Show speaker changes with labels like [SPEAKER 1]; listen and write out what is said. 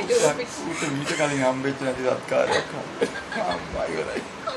[SPEAKER 1] ඌට මීට කලින් හම්බෙච්ච නැති සත්කාරයක් හම්බෙයි. අම්මා ඉවරයි.